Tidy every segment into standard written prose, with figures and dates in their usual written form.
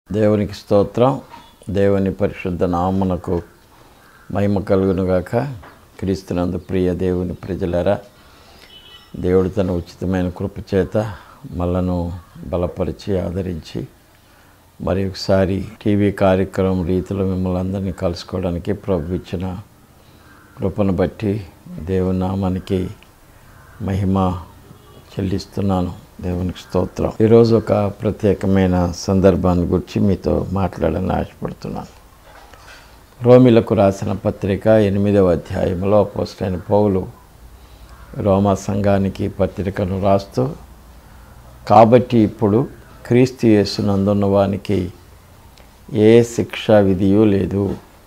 దేవునికి స్తోత్రం. దేవుని పరిశుద్ధ నామమునకు మహిమ కలుగునుగాక. క్రీస్తునందు ప్రియ దేవుని ప్రజలారా, దేవుడు తన ఉచితమైన కృపచేత మనలను బలపరిచి ఆదరించి మరి ఒకసారి టీవీ కార్యక్రమం రీతిలో మిమ్మల్ని అందరినీ కలుసుకోవడానికి ప్రభు ఇచ్చిన కృపను బట్టి దేవుని నామానికి మహిమ చెల్లిస్తున్నాను. దేవునికి స్తోత్రం. ఈరోజు ఒక ప్రత్యేకమైన సందర్భాన్ని గురించి మీతో మాట్లాడాలని ఆశపడుతున్నాను. రోమిలకు రాసిన పత్రిక 8వ అధ్యాయంలో అపోస్తలుడైన పౌలు రోమా సంఘానికి పత్రికను రాస్తూ, కాబట్టి ఇప్పుడు క్రీస్తు యేసునందున్న వానికి ఏ శిక్షా విధియూ లేదు,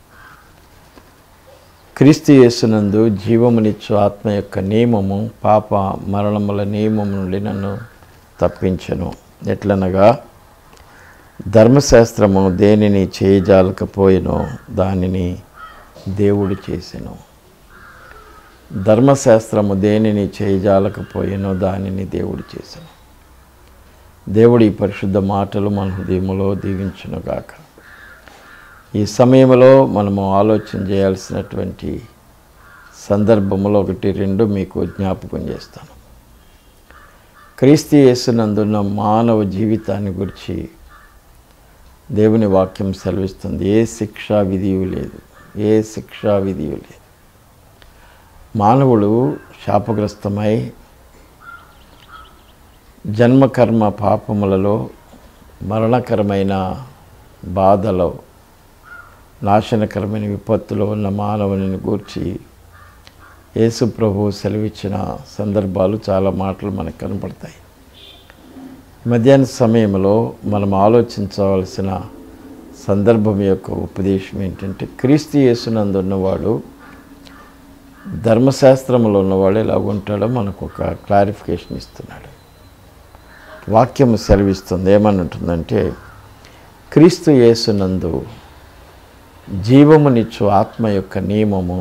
క్రీస్తు యేసునందు జీవమునిచ్చు ఆత్మ యొక్క నియమము పాప మరణముల నియమము నుండి నన్ను తప్పించెను. ఎట్లనగా ధర్మశాస్త్రము దేనిని చేయజాలకపోయినో దానిని దేవుడు చేసెను. ధర్మశాస్త్రము దేనిని చేయజాలకపోయినో దానిని దేవుడు చేసెను. దేవుడి పరిశుద్ధ మాటలు మన హృదయములో దీవించునుగాక. ఈ సమయంలో మనము ఆలోచన చేయాల్సినటువంటి సందర్భములో 1-2 మీకు జ్ఞాపకం చేస్తాను. క్రీస్తు యేసునందున్న మానవ జీవితాన్ని గురించి దేవుని వాక్యం సెలవిస్తుంది. ఏ శిక్షా విధియు లేదు, ఏ శిక్షా విధియు లేదు. మానవుడు శాపగ్రస్తమై జన్మకర్మ పాపములలో మరణకరమైన బాధలో నాశనకరమైన విపత్తులో ఉన్న మానవుని గూర్చి యేసు ప్రభువు సెలవిచ్చిన సందర్భాలు చాలా మాటలు మనకు కనపడతాయి. మధ్యాహ్న సమయంలో మనం ఆలోచించవలసిన సందర్భం యొక్క ఉపదేశం ఏంటంటే, క్రీస్తు యేసునందు ఉన్నవాడు ధర్మశాస్త్రంలో ఉన్నవాడు ఎలాగుంటాడో మనకు ఒక క్లారిఫికేషన్ ఇస్తున్నాడు. వాక్యం సెలవిస్తుంది. ఏమనుంటుందంటే, క్రీస్తు యేసునందు జీవమునిచ్చు ఆత్మ యొక్క నియమము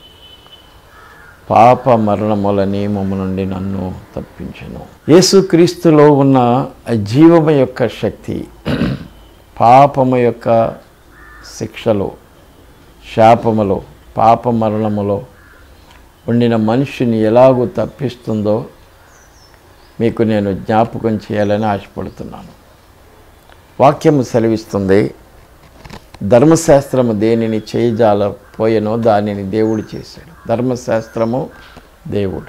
పాప మరణముల నియమము నుండి నన్ను తప్పించెను. యేసుక్రీస్తులో ఉన్న జీవము యొక్క శక్తి పాపము యొక్క శిక్షలో, శాపములో, పాప మరణములో ఉండిన మనిషిని ఎలాగూ తప్పిస్తుందో మీకు నేను జ్ఞాపకం చేయాలని ఆశపడుతున్నాను. వాక్యము సెలవిస్తుంది, ధర్మశాస్త్రము దేనిని చేయజాలపోయెనో దానిని దేవుడు చేశాడు. ధర్మశాస్త్రము దేవుడు.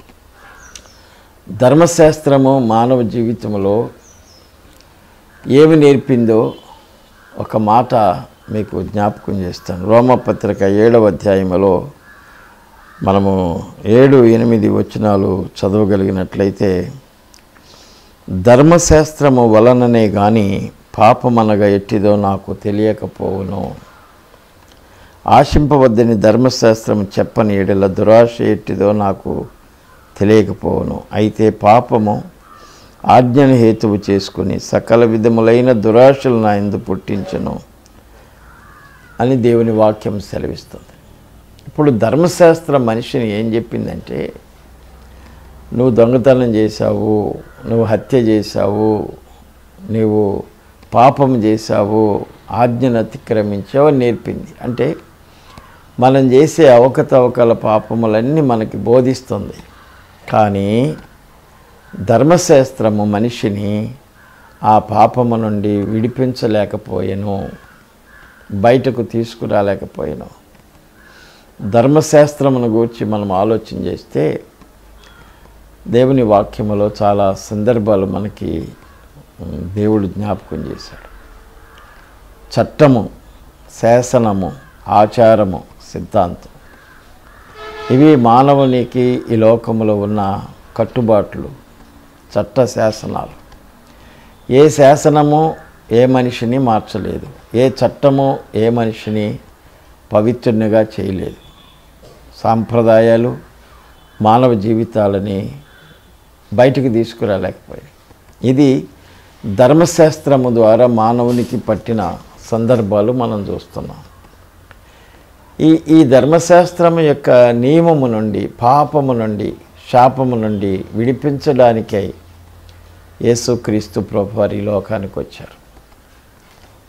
ధర్మశాస్త్రము మానవ జీవితంలో ఏమి నేర్పిందో ఒక మాట మీకు జ్ఞాపకం చేస్తాను. రోమపత్రిక 7వ అధ్యాయంలో మనము 7-8 వచనాలు చదవగలిగినట్లయితే, ధర్మశాస్త్రము వలననే కానీ పాపమనగా ఎట్టిదో నాకు తెలియకపోవును. ఆశింపవద్దని ధర్మశాస్త్రం చెప్పని ఎడల దురాశ ఎట్టిదో నాకు తెలియకపోవును. అయితే పాపము ఆజ్ఞను హేతువు చేసుకుని సకల విధములైన దురాశలు నా యందు పుట్టించును అని దేవుని వాక్యం సెలవిస్తుంది. ఇప్పుడు ధర్మశాస్త్రం మనిషిని ఏం చెప్పిందంటే, నువ్వు దొంగతనం చేశావు, నువ్వు హత్య చేశావు, నీవు పాపం చేశావు, ఆజ్ఞను అతిక్రమించావు అని నేర్పింది. అంటే మనం చేసే అవకతవకల పాపములన్నీ మనకి బోధిస్తుంది. కానీ ధర్మశాస్త్రము మనిషిని ఆ పాపము నుండి విడిపించలేకపోయాను, బయటకు తీసుకురాలేకపోయాను. ధర్మశాస్త్రమును గురించి మనం ఆలోచన చేస్తే దేవుని వాక్యములో చాలా సందర్భాలు మనకి దేవుడు జ్ఞాపకం చేశాడు. చట్టము, శాసనము, ఆచారము, సిద్ధాంతం, ఇవి మానవునికి ఈ లోకంలో ఉన్న కట్టుబాట్లు, చట్ట శాసనాలు. ఏ శాసనము ఏ మనిషిని మార్చలేదు, ఏ చట్టము ఏ మనిషిని పవిత్రునిగా చేయలేదు. సాంప్రదాయాలు మానవ జీవితాలని బయటికి తీసుకురాలేకపోయాయి. ఇది ధర్మశాస్త్రము ద్వారా మానవునికి పట్టిన సందర్భాలు మనం చూస్తున్నాం. ఈ ధర్మశాస్త్రము యొక్క నియమము నుండి, పాపము నుండి, శాపము నుండి విడిపించడానికై యేసుక్రీస్తు ప్రభువారు ఈ లోకానికి వచ్చారు.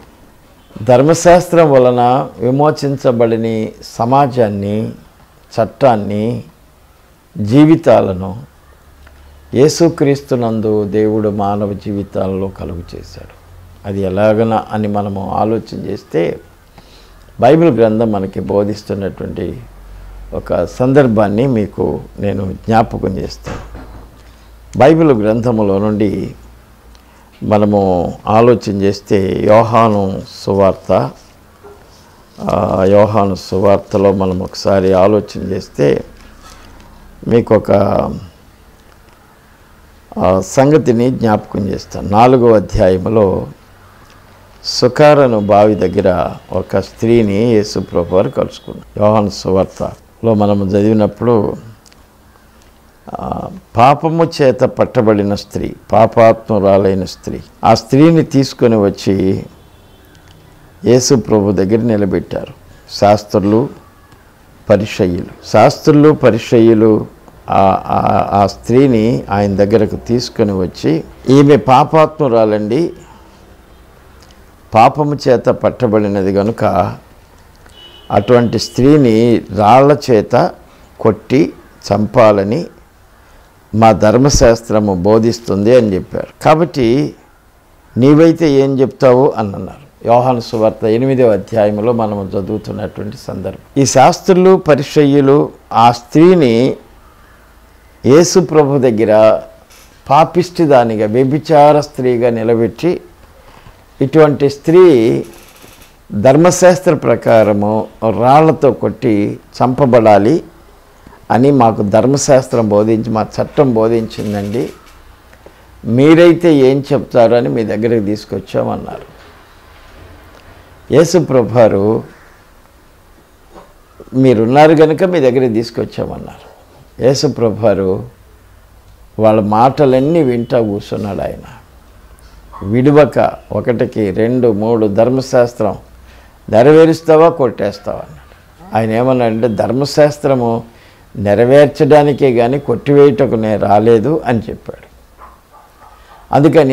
ధర్మశాస్త్రం వలన విమోచించబడిన సమాజాన్ని, చట్టాన్ని, జీవితాలను యేసుక్రీస్తునందు దేవుడు మానవ జీవితాల్లో కలుగు చేశాడు. అది ఎలాగన అని మనము ఆలోచన చేస్తే బైబిల్ గ్రంథం మనకి బోధిస్తున్నటువంటి ఒక సందర్భాన్ని మీకు నేను జ్ఞాపకం చేస్తాను. బైబిల్ గ్రంథములో నుండి మనము ఆలోచన చేస్తే యోహాను సువార్తలో మనం ఒకసారి ఆలోచన చేస్తే మీకు ఒక సంగతిని జ్ఞాపకం చేస్తాను. 4వ అధ్యాయంలో సుకారను బావి దగ్గర ఒక స్త్రీని యేసు ప్రభువు వారు కలుసుకున్నారు. యోహాను సువార్తలో మనము చదివినప్పుడు పాపము చేత పట్టబడిన స్త్రీ, పాపాత్మురాలైన స్త్రీ, ఆ స్త్రీని తీసుకొని వచ్చి యేసు ప్రభు దగ్గర నిలబెట్టారు. శాస్త్రులు పరిసయ్యులు ఆ స్త్రీని ఆయన దగ్గరకు తీసుకొని వచ్చి, ఈమె పాపాత్మురాలండి, పాపము చేత పట్టబడినది కనుక అటువంటి స్త్రీని రాళ్ల చేత కొట్టి చంపాలని మా ధర్మశాస్త్రము బోధిస్తుంది అని చెప్పారు. కాబట్టి నీవైతే ఏం చెప్తావు అని అన్నారు. యోహాను సువార్త 8వ అధ్యాయంలో మనము చదువుతున్నటువంటి సందర్భం. ఈ శాస్త్రులు పరిసయ్యులు ఆ స్త్రీని యేసు ప్రభు దగ్గర పాపిష్టి దానిగా, వ్యభిచార స్త్రీగా నిలబెట్టి, ఇటువంటి స్త్రీ ధర్మశాస్త్ర ప్రకారము రాళ్లతో కొట్టి చంపబడాలి అని మాకు ధర్మశాస్త్రం బోధించి, మా చట్టం బోధించిందండి, మీరైతే ఏం చెప్తారు అని మీ దగ్గరికి తీసుకొచ్చామన్నారు. యేసు ప్రభువారు మీరున్నారు కనుక మీ దగ్గరికి తీసుకొచ్చామన్నారు. యేసు ప్రభువారు వాళ్ళ మాటలన్నీ వింటా కూర్చున్నాడు. ఆయన విడువక 1, 2, 3 ధర్మశాస్త్రం నెరవేరుస్తావా కొట్టేస్తావా అన్నాడు. ఆయన ఏమన్నాడంటే ధర్మశాస్త్రము నెరవేర్చడానికే కానీ కొట్టివేయటకు నేను రాలేదు అని చెప్పాడు. అందుకని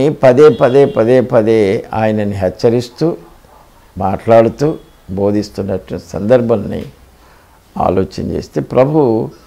పదే ఆయనని హెచ్చరిస్తూ మాట్లాడుతూ బోధిస్తున్నట్టు సందర్భాన్ని ఆలోచన చేస్తే ప్రభు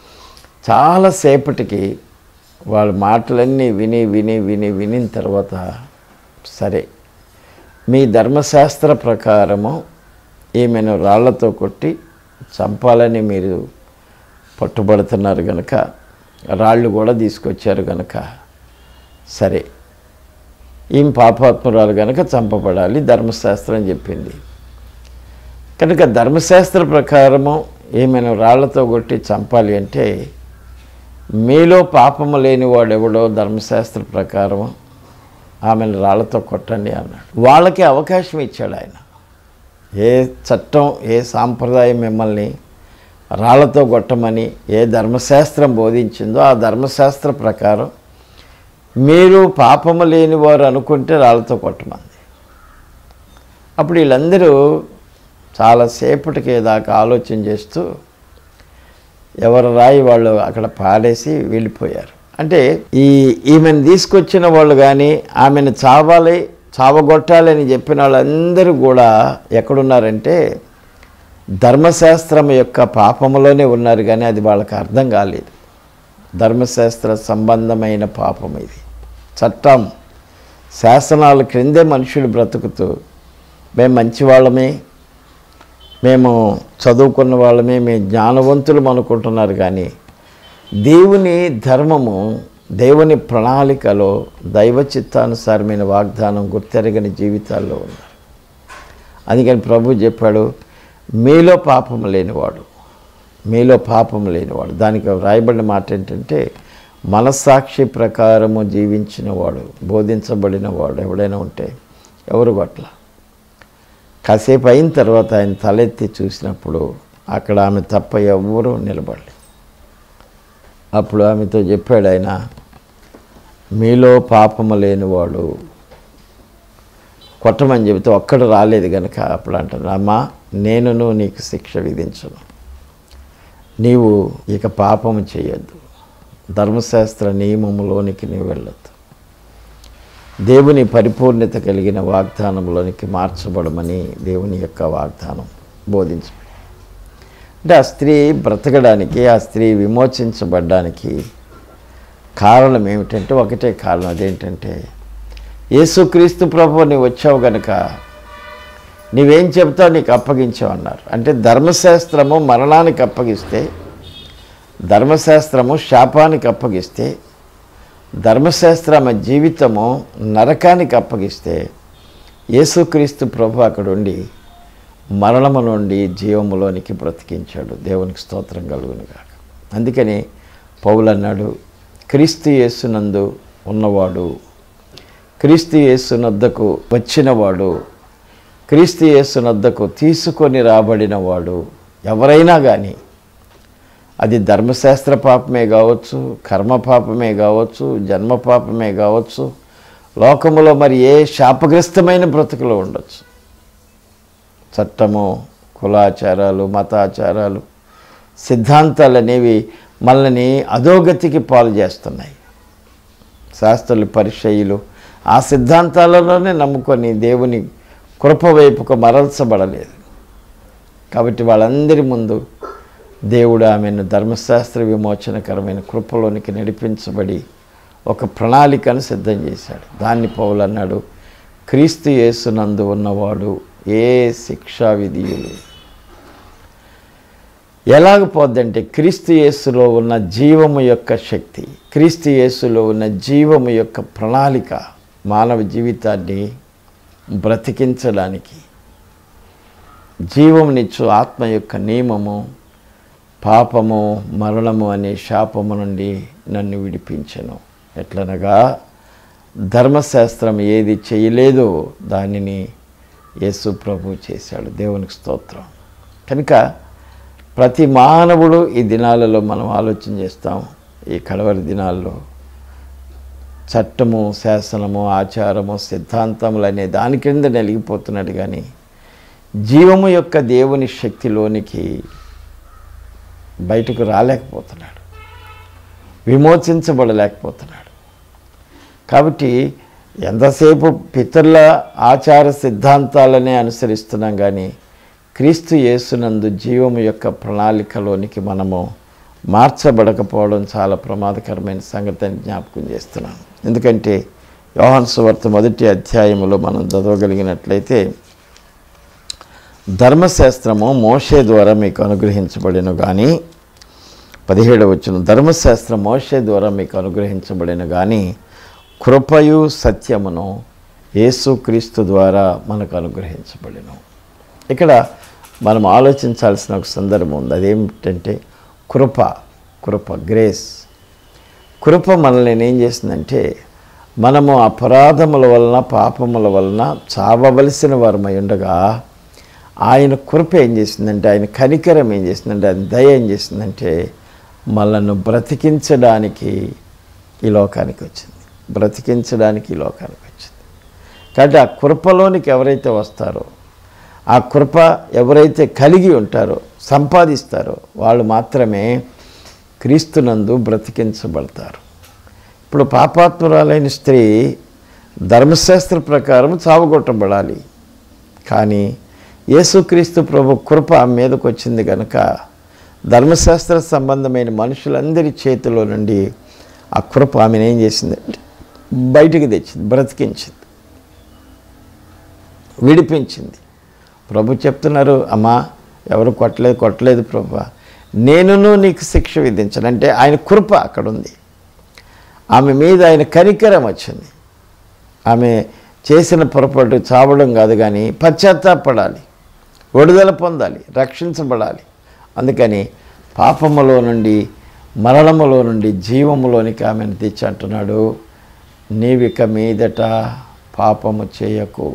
చాలాసేపటికి వాళ్ళ మాటలన్నీ వినిన తర్వాత, సరే మీ ధర్మశాస్త్ర ప్రకారము ఈమెను రాళ్లతో కొట్టి చంపాలని మీరు పట్టుబడుతున్నారు కనుక, రాళ్ళు కూడా తీసుకొచ్చారు కనుక, సరే ఈమె పాపాత్మురాలు కనుక చంపబడాలి ధర్మశాస్త్రం చెప్పింది కనుక, ధర్మశాస్త్ర ప్రకారము ఈమెను రాళ్లతో కొట్టి చంపాలి అంటే మీలో పాపము లేనివాడు ఎవడో ధర్మశాస్త్ర ప్రకారం ఆమెను రాళ్లతో కొట్టండి అన్నాడు. వాళ్ళకి అవకాశం ఇచ్చాడు ఆయన. ఏ చట్టం, ఏ సాంప్రదాయం మిమ్మల్ని రాళ్లతో కొట్టమని ఏ ధర్మశాస్త్రం బోధించిందో ఆ ధర్మశాస్త్ర ప్రకారం మీరు పాపము లేనివారు అనుకుంటే రాళ్లతో కొట్టమంది. అప్పుడు వీళ్ళందరూ చాలాసేపటికి దాకా ఆలోచన చేస్తూ ఎవరు రాయి వాళ్ళు అక్కడ పాడేసి వెళ్ళిపోయారు. అంటే ఈమెను తీసుకొచ్చిన వాళ్ళు కానీ ఆమెను చావగొట్టాలని చెప్పిన వాళ్ళందరూ కూడా ఎక్కడున్నారంటే ధర్మశాస్త్రం యొక్క పాపములోనే ఉన్నారు. కానీ అది వాళ్ళకి అర్థం కాలేదు. ధర్మశాస్త్ర సంబంధమైన పాపం ఇది. చట్టం, శాసనాల క్రిందే మనుషులు బ్రతుకుతూ మేము మంచివాళ్ళమే, మేము చదువుకున్న వాళ్ళమే, మేము జ్ఞానవంతులం అనుకుంటున్నారు. కానీ దేవుని ధర్మము, దేవుని ప్రణాళికలో దైవ చిత్తానుసారమైన వాగ్దానం గుర్తెరగని జీవితాల్లో ఉన్నారు. అందుకని ప్రభు చెప్పాడు, మీలో పాపం లేనివాడు, దానికి వ్రాయబడిన మాట ఏంటంటే మనస్సాక్షి ప్రకారము జీవించిన వాడు, బోధించబడిన వాడు ఎవడైనా ఉంటే ఎవరు కొట్ల. కాసేపు అయిన తర్వాత ఆయన తలెత్తి చూసినప్పుడు అక్కడ ఆమె తప్ప ఎవ్వరూ నిలబడలేదు. అప్పుడు ఆమెతో చెప్పాడు ఆయన, మీలో పాపము లేనివాడు కొట్టమని చెబితే ఒక్కడు రాలేదు కనుక అప్పుడు అంటాను, అమ్మా నేనును నీకు శిక్ష విధించను, నీవు ఇక పాపము చేయొద్దు, ధర్మశాస్త్ర నియమములోనికి నీవు వెళ్ళొద్దు. దేవుని పరిపూర్ణత కలిగిన వాగ్దానంలోనికి మార్చబడమని దేవుని యొక్క వాగ్దానం బోధించబడింది. అంటే ఆ స్త్రీ బ్రతకడానికి, ఆ స్త్రీ విమోచించబడ్డానికి కారణం ఏమిటంటే ఒకటే కారణం. అదేంటంటే యేసుక్రీస్తు ప్రభువు నీవు వచ్చావు గనుక నీవేం చెప్తావు నీకు అప్పగించావు అన్నారు. అంటే ధర్మశాస్త్రము మరణానికి అప్పగిస్తే, ధర్మశాస్త్రము శాపానికి అప్పగిస్తే, ధర్మశాస్త్రమ జీవితము నరకానికి అప్పగిస్తే యేసుక్రీస్తు ప్రభు అక్కడ ఉండి మరణము నుండి జీవములోనికి బ్రతికించాడు. దేవునికి స్తోత్రం కలుగునుగాక. అందుకని పౌలు అన్నాడు, క్రీస్తు యేసునందు ఉన్నవాడు, క్రీస్తు యేసునొద్దకు వచ్చినవాడు, క్రీస్తు యేసునొద్దకు తీసుకొని రాబడినవాడు ఎవరైనా కానీ, అది ధర్మశాస్త్ర పాపమే కావచ్చు, కర్మ పాపమే కావచ్చు, జన్మ పాపమే కావచ్చు, లోకములో మరి ఏ శాపగ్రస్తమైన బ్రతుకులో ఉండొచ్చు. చట్టము, కులాచారాలు, మతాచారాలు, సిద్ధాంతాలు అనేవి మనల్ని అధోగతికి పాలు చేస్తున్నాయి. శాస్త్రులు, పరిచయులు ఆ సిద్ధాంతాలలోనే నమ్ముకొని దేవుని కృప వైపుకు మరల్చబడలేదు. కాబట్టి వాళ్ళందరి ముందు దేవుడు ఆమెను ధర్మశాస్త్ర విమోచనకరమైన కృపలోనికి నడిపించబడి ఒక ప్రణాళికను సిద్ధం చేశాడు. దాన్ని పౌలు అన్నాడు, క్రీస్తు యేసునందు ఉన్నవాడు ఏ శిక్షా విధియులు. ఎలాగపోద్దంటే క్రీస్తు యేసులో ఉన్న జీవము యొక్క శక్తి, క్రీస్తు యేసులో ఉన్న జీవము యొక్క ప్రణాళిక మానవ జీవితాన్ని బ్రతికించడానికి, జీవమునిచ్చు ఆత్మ యొక్క నియమము పాపము మరణము అనే శాపము నుండి నన్ను విడిపించెను. ఎట్లనగా ధర్మశాస్త్రం ఏది చేయలేదో దానిని యేసు ప్రభు చేశాడు. దేవునికి స్తోత్రం. కనుక ప్రతి మానవుడు ఈ దినాలలో మనం ఆలోచన చేస్తాం, ఈ కడవరి దినాల్లో చట్టము, శాసనము, ఆచారము, సిద్ధాంతములు అనే దాని కింద నలిగిపోతున్నాడు. కానీ జీవము యొక్క దేవుని శక్తిలోనికి బయటకు రాలేకపోతున్నాడు, విమోచించబడలేకపోతున్నాడు. కాబట్టి ఎంతసేపు పితరుల ఆచార సిద్ధాంతాలనే అనుసరిస్తున్నాం, కానీ క్రీస్తు యేసునందు జీవము యొక్క ప్రణాళికలోనికి మనము మార్చబడకపోవడం చాలా ప్రమాదకరమైన సంగతిని జ్ఞాపకం చేస్తున్నాను. ఎందుకంటే యోహాను సువార్త 1వ అధ్యాయములో మనం చదవగలిగినట్లయితే, ధర్మశాస్త్రము మోషే ద్వారా మీకు అనుగ్రహించబడిన కానీ, 17వ వచనం, ధర్మశాస్త్రం మోషే ద్వారా మీకు అనుగ్రహించబడిన కానీ కృపయు సత్యమును యేసుక్రీస్తు ద్వారా మనకు అనుగ్రహించబడిన. ఇక్కడ మనం ఆలోచించాల్సిన ఒక సందర్భం ఉంది. అదేమిటంటే కృప, గ్రేస్. కృప మనల్ని ఏం చేసిందంటే, మనము అపరాధముల వలన, పాపముల వలన చావవలసిన వారమై ఉండగా ఆయన కృప ఏం చేసిందంటే, ఆయన కనికరం ఏం చేసిందంటే, ఆయన దయ ఏం చేసిందంటే మనల్ని బ్రతికించడానికి ఈ లోకానికి వచ్చింది. కాబట్టి ఆ కృపలోనికి ఎవరైతే వస్తారో, ఆ కృప ఎవరైతే కలిగి ఉంటారో, సంపాదిస్తారో, వాళ్ళు మాత్రమే క్రీస్తునందు బ్రతికించబడతారు. ఇప్పుడు పాపాత్మురాలైన స్త్రీ ధర్మశాస్త్ర ప్రకారం చావగొట్టబడాలి. కానీ యేసుక్రీస్తు ప్రభు కృప మీదకు వచ్చింది కనుక ధర్మశాస్త్ర సంబంధమైన మనుషులందరి చేతిలో నుండి ఆ కృప ఆమెను ఏం చేసిందంటే బయటికి తెచ్చింది, బ్రతికించింది, విడిపించింది. ప్రభు చెప్తున్నారు, అమ్మా ఎవరు కొట్టలేదు ప్రభు, నేనును నీకు శిక్ష విధించను. అంటే ఆయన కృప అక్కడ ఉంది. ఆమె మీద ఆయన కనికరం వచ్చింది. ఆమె చేసిన పొరపాటు చావడం కాదు, కానీ పశ్చాత్తాపడాలి, విడుదల పొందాలి, రక్షించబడాలి. అందుకని పాపములో నుండి, మరణములో నుండి జీవములోనికి ఆమెను తెచ్చి అంటున్నాడు, నీవిక మీదట పాపము చేయకు,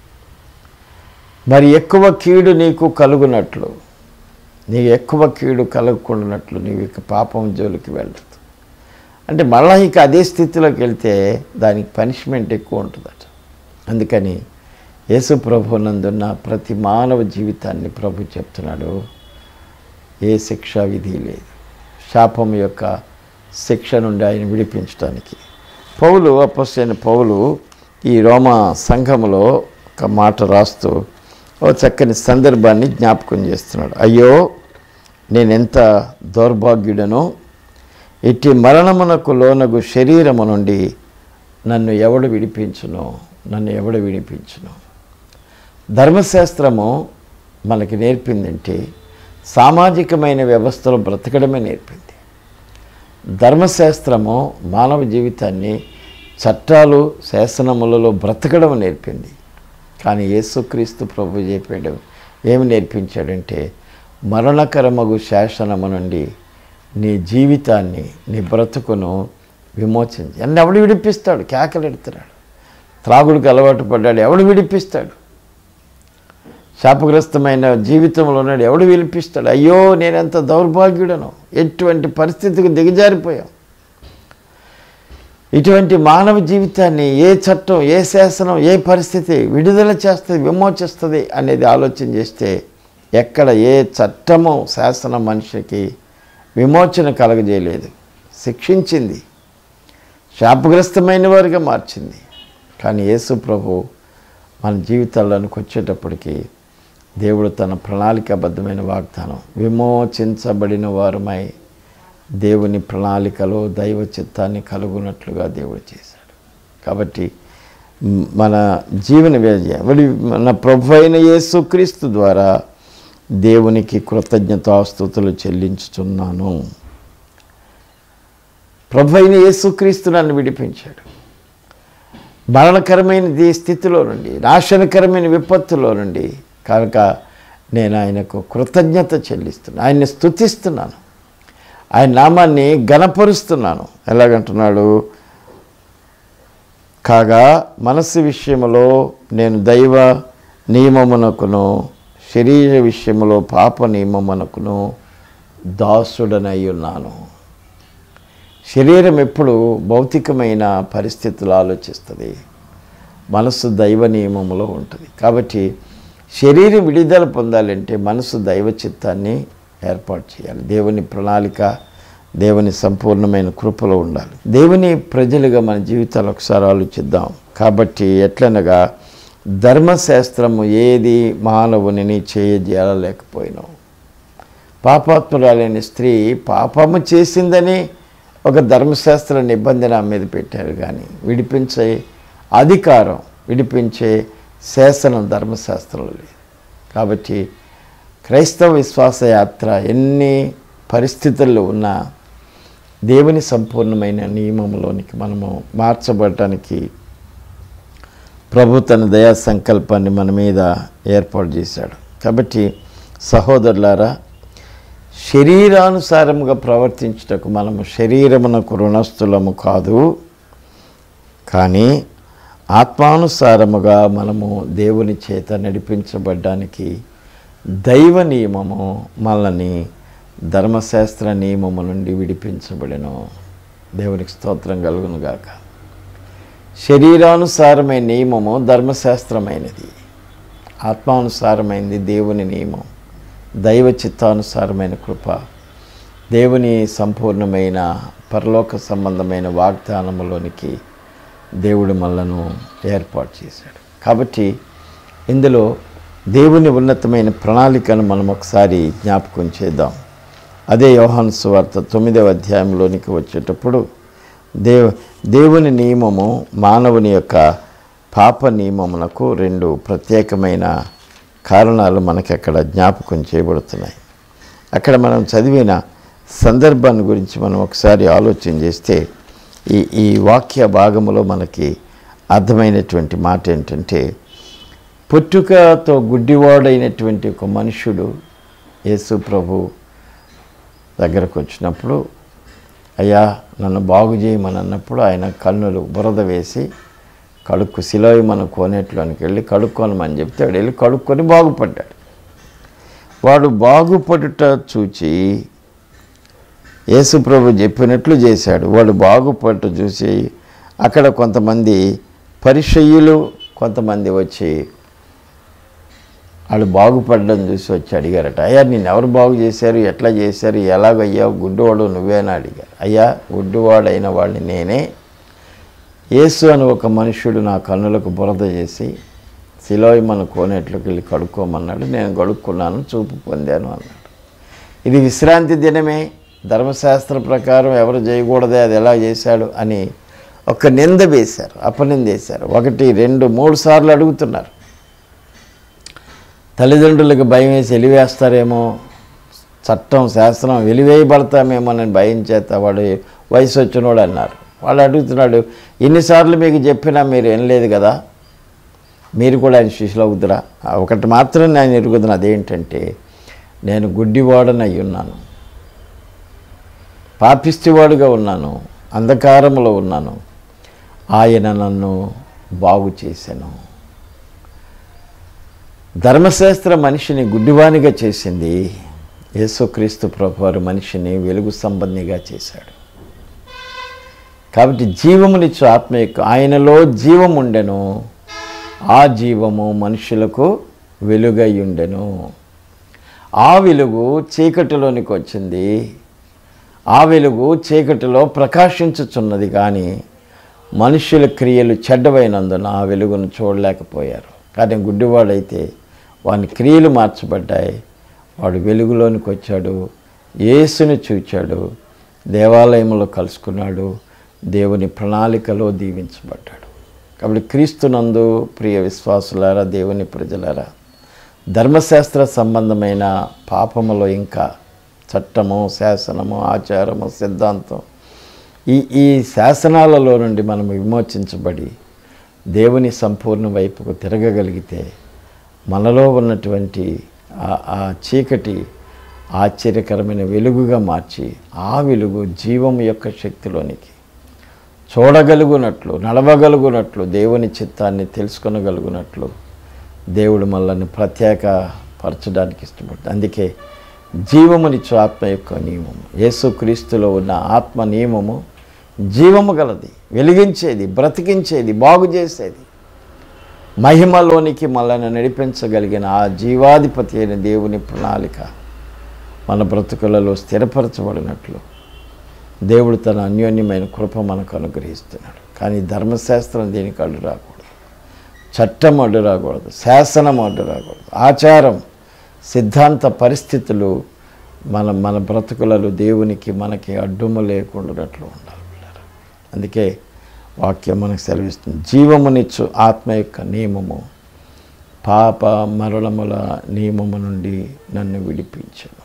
మరి ఎక్కువ కీడు నీకు కలుగునట్లు, నీకు ఎక్కువ కీడు కలగకుండానట్లు నీవు ఇక పాపం జోలికి వెళ్ళదు. అంటే మళ్ళీ ఇక అదే స్థితిలోకి వెళ్తే దానికి పనిష్మెంట్ ఎక్కువ ఉంటుందట. అందుకని యేసు ప్రభు నందున్న ప్రతి మానవ జీవితాన్ని ప్రభు చెప్తున్నాడు, ఏ శిక్షా విధి లేదు, శాపం యొక్క శిక్ష నుండి ఆయన విడిపించడానికి. అపొస్తలుడైన పౌలు ఈ రోమా సంఘములో ఒక మాట రాస్తూ ఓ చక్కని సందర్భాన్ని జ్ఞాపకం చేస్తున్నాడు. అయ్యో, నేనెంత దౌర్భాగ్యుడనో, ఇట్టి మరణమునకు లోనగు శరీరము నుండి నన్ను ఎవడు విడిపించును. ధర్మశాస్త్రము మనకి నేర్పిందంటే సామాజికమైన వ్యవస్థలో బ్రతకడమే నేర్పింది. ధర్మశాస్త్రము మానవ జీవితాన్ని చట్టాలు శాసనములలో బ్రతకడం నేర్పింది. కానీ యేసుక్రీస్తు ప్రభు చెప్పాడు, ఏమి నేర్పించాడంటే మరణకరమగు శాసనము నుండి నీ జీవితాన్ని, నీ బ్రతుకును విమోచించి. అన్నీ ఎవడు విడిపిస్తాడు? కేకలెడుతున్నాడు. త్రాగుడికి అలవాటు పడ్డాడు, ఎవడు విడిపిస్తాడు? శాపగ్రస్తమైన జీవితంలో ఉన్నాడు, ఎవడు విడిపిస్తాడు? అయ్యో, నేనెంత దౌర్భాగ్యుడను, ఎటువంటి పరిస్థితికి దిగజారిపోయాం. ఇటువంటి మానవ జీవితాన్ని ఏ చట్టం, ఏ శాసనం, ఏ పరిస్థితి విడుదల చేస్తుంది, విమోచిస్తుంది అనేది ఆలోచన చేస్తే ఎక్కడ ఏ చట్టము, శాసనం మనిషికి విమోచన కలగజేయలేదు. శిక్షించింది, శాపగ్రస్తమైన వారిగా మార్చింది. కానీ యేసు ప్రభు మన జీవితాల్లోనికి వచ్చేటప్పటికి దేవుడు తన ప్రణాళికాబద్ధమైన వాగ్దానం, విమోచించబడిన వారమై దేవుని ప్రణాళికలో దైవ చిత్తాన్ని కలుగునట్లుగా దేవుడు చేశాడు. కాబట్టి మన జీవన వ్యయం మన ప్రభు అయిన యేసుక్రీస్తు ద్వారా దేవునికి కృతజ్ఞతాస్తుతులు చెల్లించుచున్నాను. ప్రభు అయిన యేసుక్రీస్తు నన్ను విడిపించాడు. మరణకరమైన స్థితిలో నుండి, నాశనకరమైన విపత్తులో నుండి. కనుక నేను ఆయనకు కృతజ్ఞత చెల్లిస్తున్నాను, ఆయన్ని స్తుతిస్తున్నాను, ఆయన నామాన్ని ఘనపరుస్తున్నాను. ఎలాగంటున్నాడు? కాగా మనస్సు విషయంలో నేను దైవ నియమమునకును, శరీర విషయంలో పాప నియమమునకును దాసుడనై ఉన్నాను. శరీరం ఎప్పుడు భౌతికమైన పరిస్థితులు ఆలోచిస్తుంది, మనసు దైవ నియమములో ఉంటుంది. కాబట్టి శరీరం విడుదల పొందాలంటే మనసు దైవ చిత్తాన్ని ఏర్పాటు చేయాలి. దేవుని ప్రణాళిక, దేవుని సంపూర్ణమైన కృపలో ఉండాలి. దేవుని ప్రజలుగా మన జీవితాలు ఒకసారి ఆలోచిద్దాం. కాబట్టి ఎట్లనగా ధర్మశాస్త్రము ఏది మానవుని చేయజేయలేకపోయినా, పాపాత్మురాలైన స్త్రీ పాపము చేసిందని ఒక ధర్మశాస్త్ర నిబంధన మీద పెట్టారు. కానీ విడిపించే అధికారం, విడిపించే శాసనం ధర్మశాస్త్రంలో లేదు. కాబట్టి క్రైస్తవ విశ్వాస యాత్ర ఎన్ని పరిస్థితుల్లో ఉన్నా దేవుని సంపూర్ణమైన నియమంలోనికి మనము మార్చబడటానికి ప్రభు తన దయా సంకల్పాన్ని మన మీద ఏర్పాటు చేశాడు. కాబట్టి సహోదరులారా, శరీరానుసారముగా ప్రవర్తించుటకు మనము శరీరమునకు రుణస్థులము కాదు, కానీ ఆత్మానుసారముగా మనము దేవుని చేత నడిపించబడ్డానికి దైవ నియమము మనల్ని ధర్మశాస్త్ర నియమము నుండి విడిపించబడెను. దేవునికి స్తోత్రం కలుగును గాక. శరీరానుసారమైన నియమము ధర్మశాస్త్రమైనది, ఆత్మానుసారమైనది దేవుని నియమం, దైవ చిత్తానుసారమైన కృప, దేవుని సంపూర్ణమైన పరలోక సంబంధమైన వాగ్దానములోనికి దేవుడు మనలను ఏర్పాటు చేశాడు. కాబట్టి ఇందులో దేవుని ఉన్నతమైన ప్రణాళికను మనం ఒకసారి జ్ఞాపకం చేద్దాం. అదే యోహాను సువార్త 9వ అధ్యాయంలోనికి వచ్చేటప్పుడు దేవుని నియమము మానవుని యొక్క పాప నియమమునకు 2 ప్రత్యేకమైన కారణాలు మనకి అక్కడ జ్ఞాపకం చేయబడుతున్నాయి. అక్కడ మనం చదివిన సందర్భాన్ని గురించి మనం ఒకసారి ఆలోచన చేస్తే ఈ వాక్య భాగములో మనకి అర్థమైనటువంటి మాట ఏంటంటే, పుట్టుకతో గుడ్డివాడైనటువంటి ఒక మనుషుడు యేసు ప్రభు దగ్గరకు వచ్చినప్పుడు, అయ్యా నన్ను బాగు చేయమని అన్నప్పుడు ఆయన కన్నులు బురద వేసి సిలోయి మన కోనేట్లోనికి వెళ్ళి కడుక్కోనమని చెప్తే వాడు వెళ్ళి కడుక్కొని బాగుపడ్డాడు. వాడు బాగుపడుట చూచి యేసు ప్రభు చెప్పినట్లు చేశాడు. వాడు బాగుపడుట చూసి అక్కడ కొంతమంది పరిసయ్యులు కొంతమంది వచ్చి వాళ్ళు బాగుపడడం చూసి వచ్చి అడిగారట, అయ్యా నేను ఎవరు బాగు చేశారు, ఎట్లా చేశారు, ఎలాగయ్యావు, గుడ్డివాడు నువ్వేనా అడిగారు. అయ్యా గుడ్డివాడైన వాడిని నేనే, యేసు అని ఒక మనుష్యుడు నా కన్నులకు బురద చేసి సిలోయి మన కోనేట్లోకి వెళ్ళి కడుక్కోమన్నాడు. నేను కడుక్కున్నాను, చూపు పొందాను అన్నాడు. ఇది విశ్రాంతి దినమే, ధర్మశాస్త్ర ప్రకారం ఎవరు చేయకూడదే, అది ఎలా చేశాడు అని ఒక నింద వేశారు, అపనిందేశారు. 1, 2, 3 సార్లు అడుగుతున్నారు. తల్లిదండ్రులకు భయం వేసి వెలివేస్తారేమో, చట్టం శాస్త్రం వెలివేయబడతామేమో అని భయం చేత వాడు వయసు వచ్చినోడు అన్నారు. వాడు అడుగుతున్నాడు, ఎన్నిసార్లు మీకు చెప్పినా మీరు వినలేదు కదా, మీరు కూడా ఆయన శిష్యులు అవుతురా? ఒకటి మాత్రం నేను ఎరుగుతున్నా, అదేంటంటే నేను గుడ్డివాడనై ఉన్నాను, పాపిష్టివాడుగా ఉన్నాను, అంధకారంలో ఉన్నాను, ఆయన నన్ను బాగు చేశాను. ధర్మశాస్త్ర మనిషిని గుడ్డివానిగా చేసింది, యేసుక్రీస్తు ప్రభువారు మనిషిని వెలుగు సంబంధిగా చేశాడు. కాబట్టి జీవమునిచ్చు ఆత్మ యొక్క ఆయనలో జీవం ఉండెను, ఆ జీవము మనుషులకు వెలుగై ఉండెను. ఆ వెలుగు చీకటిలోనికి వచ్చింది, ఆ వెలుగు చీకటిలో ప్రకాశించుచున్నది. కానీ మనుషుల క్రియలు చెడ్డవైనందున ఆ వెలుగును చూడలేకపోయారు. కానీ గుడ్డివాడైతే వాని క్రియలు మార్చబడ్డాయి, వాడు వెలుగులోనికి వచ్చాడు, యేసుని చూచాడు, దేవాలయంలో కలుసుకున్నాడు, దేవుని ప్రణాళికలో దీవించబడ్డాడు. కాబట్టి క్రీస్తునందు ప్రియ విశ్వాసులారా, దేవుని ప్రజలారా, ధర్మశాస్త్ర సంబంధమైన పాపములో ఇంకా చట్టము, శాసనము, ఆచారము, సిద్ధాంతం, ఈ శాసనాలలో నుండి మనం విమోచించబడి దేవుని సంపూర్ణ వైపుకు తిరగగలిగితే మనలో ఉన్నటువంటి ఆ చీకటి ఆశ్చర్యకరమైన వెలుగుగా మార్చి ఆ వెలుగు జీవం యొక్క శక్తిలోనికి చూడగలుగునట్లు, నడవగలుగునట్లు, దేవుని చిత్తాన్ని తెలుసుకొనగలుగునట్లు దేవుడు మనల్ని ప్రత్యేకపరచడానికి ఇష్టపడుతుంది. అందుకే జీవమునిచ్చు ఆత్మ యొక్క నియమము, యేసుక్రీస్తులో ఉన్న ఆత్మ నియమము జీవము గలది, వెలిగించేది, బ్రతికించేది, బాగు చేసేది, మహిమలోనికి మనల్ని నడిపించగలిగిన ఆ జీవాధిపతి అయిన దేవుని ప్రణాళిక మన బ్రతుకులలో స్థిరపరచబడినట్లు దేవుడు తన అన్యోన్యమైన కృప మనకు అనుగ్రహిస్తున్నాడు. కానీ ధర్మశాస్త్రం దీనికి అడ్డు రాకూడదు, చట్టం అడ్డు రాకూడదు, శాసనం అడ్డు రాకూడదు, ఆచారం, సిద్ధాంత పరిస్థితులు మన బ్రతుకులలో దేవునికి మనకి అడ్డుము లేకుండానట్లు ఉండాలి. అందుకే వాక్యం మనకు సెలవిస్తుంది, జీవమునిచ్చు ఆత్మ యొక్క నియమము పాప మరణముల నియమము నుండి నన్ను విడిపించను.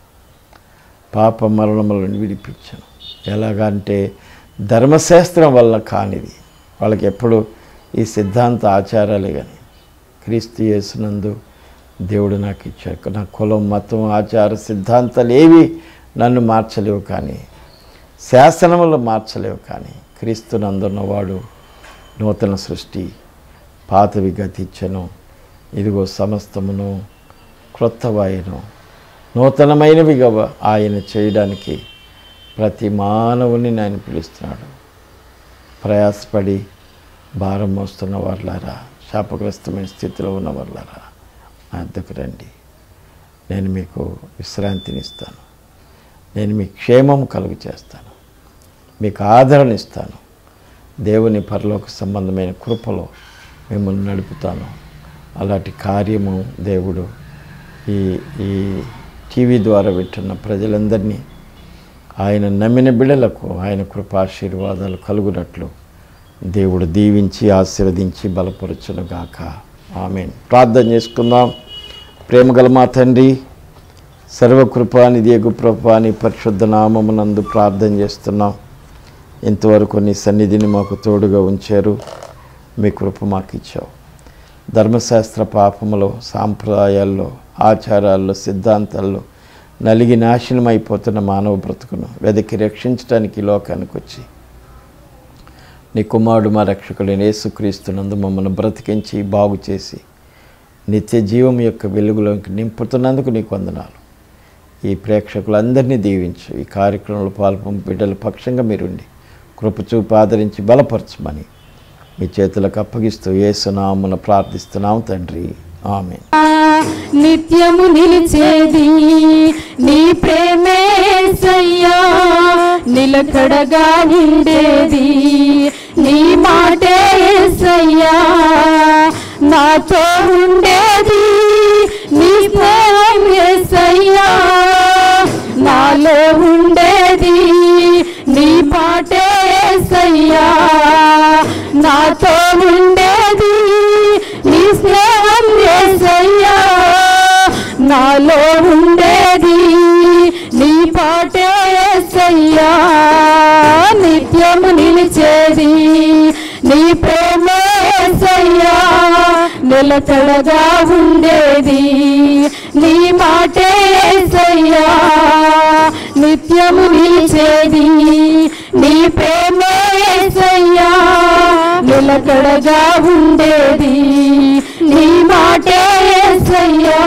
పాప మరణముల నుండి విడిపించను. ఎలాగంటే ధర్మశాస్త్రం వల్ల కానిది, వాళ్ళకి ఎప్పుడు ఈ సిద్ధాంత ఆచారాలే. కానీ క్రీస్తు యేసునందు దేవుడు నాకు ఇచ్చాడు. నా కులం, మతం, ఆచార సిద్ధాంతాలు ఏవి నన్ను మార్చలేవు, కానీ శాసనములు మార్చలేవు. కానీ క్రీస్తునందున్నవాడు నూతన సృష్టి, పాతవి గతించెను, ఇదిగో సమస్తమును క్రొత్తవాయను, నూతనమైనవిగా ఆయన చేయడానికి ప్రతి మానవుని ఆయన పిలుస్తున్నాడు. ప్రయాసపడి భారం మోస్తున్న వాళ్ళారా, శాపగ్రస్తమైన స్థితిలో ఉన్న వాళ్ళారా, నా వద్దకు రండి, నేను మీకు విశ్రాంతినిస్తాను, నేను మీకు క్షేమం కలుగు చేస్తాను, మీకు ఆదరణ ఇస్తాను, దేవుని పరలోక సంబంధమైన కృపలో మిమ్మల్ని నడుపుతాను. అలాంటి కార్యము దేవుడు ఈ టీవీ ద్వారా వింటున్న ప్రజలందరినీ, ఆయన నమ్మిన బిడ్డలకు ఆయన కృపాశీర్వాదాలు కలుగునట్లు దేవుడు దీవించి ఆశీర్వదించి బలపరచునుగాక. ఆమేన్. ప్రార్థన చేసుకుందాం. ప్రేమగల మా తండ్రి, సర్వకృపానిధి యగు ప్రభువా, నీ పరిశుద్ధ నామమునందు ప్రార్థన చేస్తున్నాం. ఇంతవరకు నీ సన్నిధిని మాకు తోడుగా ఉంచారు, మీ కృప మాకు ఇచ్చావు. ధర్మశాస్త్ర పాపములో, సాంప్రదాయాల్లో, ఆచారాల్లో, సిద్ధాంతాల్లో నలిగి నాశనం అయిపోతున్న మానవ బ్రతుకును వెదకి రక్షించడానికి లోకానికి వచ్చి నీ కుమారుడు మా రక్షకుడైన యేసుక్రీస్తునందు మమ్మల్ని బ్రతికించి బాగు చేసి నిత్య జీవం యొక్క వెలుగులోకి నింపుతున్నందుకు నీకు వందనాలు. ఈ ప్రేక్షకులందరినీ దీవించు. ఈ కార్యక్రమంలో పాల్పొంది బిడ్డల పక్షంగా మీరుండి కృప చూపు ఆదరించి బలపరచమని మీ చేతులకు అప్పగిస్తూ యేసు నామమున ప్రార్థిస్తున్నాం తండ్రి. ఆమేన్. నిత్యము నిలిచేది నీ ప్రేమేసయ్యా, నిలకడగా ఉండేది నీ మాటే యేసయ్యా నాతో ఉండేది నీ స్నేహం యేసయ్యా నాలో ఉండేది నీ పాటే యేసయ్యా నాతో ఉండేది నీ స్నేహం యేసయ్యా నాలో ఉండేది నీ పాటే యేసయ్యా నిత్యము నిలిచేది నీ ప్రేమ యేసయ్యా నిలకడగా ఉండేది నీ మాటే యేసయ్యా నిత్యము నిలిచేది నీ ప్రేమ యేసయ్యా నిలకడగా ఉండేది నీ మాటే యేసయ్యా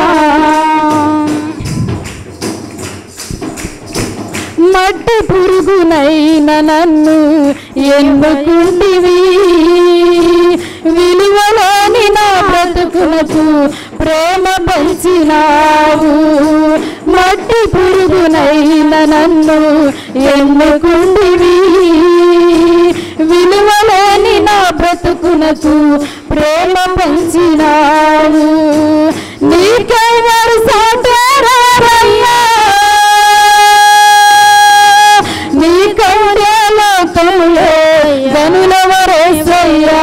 మట్టి పురుగునైన నన్ను ఎన్నుకుంటివి విలువలోని నా బ్రతుకునకు ప్రేమ పంచినావు మట్టి పురుగునైన నన్ను ఎన్నుకుంటివి విలువలోని నా బ్రతుకునకు ప్రేమ పంచినావు నీకెవరు సాటారయ్యా నీ కౌర్యలోకములో గనులవరేసయ్యా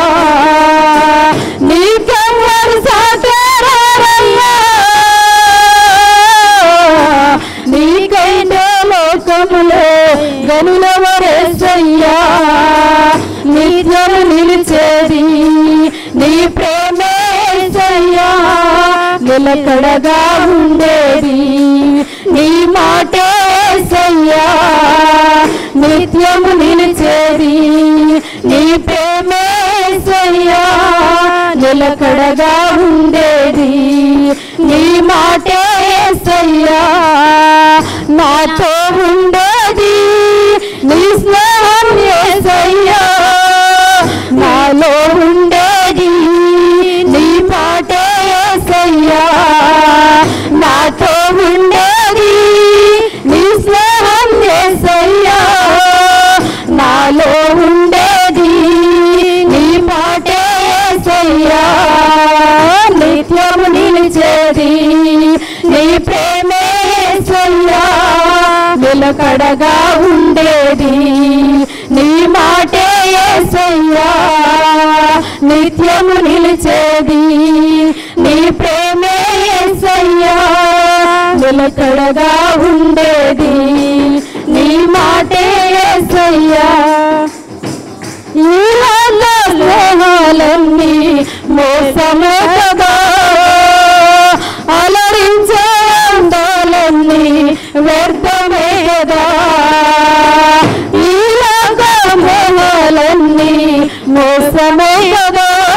నీకెవరు సాటారయ్యా నీ కౌర్యలోకములో గనులవరేసయ్యా నిత్యము నిలిచేది నీ ప్రేమ యేసయ్యా నిలకడగా ఉండేది నీ మాటే యేసయ్యా నిత్యము నిలిచేది నీ ప్రేమ యేసయ్యా నిలకడగా ఉండేది నీ మాటే యేసయ్యా నాతో ఉండేది నీ స్నేహం యేసయ్యా నాలో ఉండేది నీ పాటే యేసయ్యా నాతో ఉండేది నీ స్నేహం యేసయ్యా నాలో ఉండేది నీ పాటే యేసయ్యా నిత్యము నిలిచేది నీ ప్రేమ యేసయ్యా నిలకడగా ఉండేది నీ మాటే యేసయ్యా నిత్యము నిలిచేది నీ ప్రేమ యేసయ్యా నిలకడగా ఉండేది నీ మాటే యేసయ్యా ఈ స్నేహాలన్నీ మోసమే కదా అలరించే అందాలన్నీ వ్యర్థమే కదా ఈ మోహాలన్నీ మోసమే కదా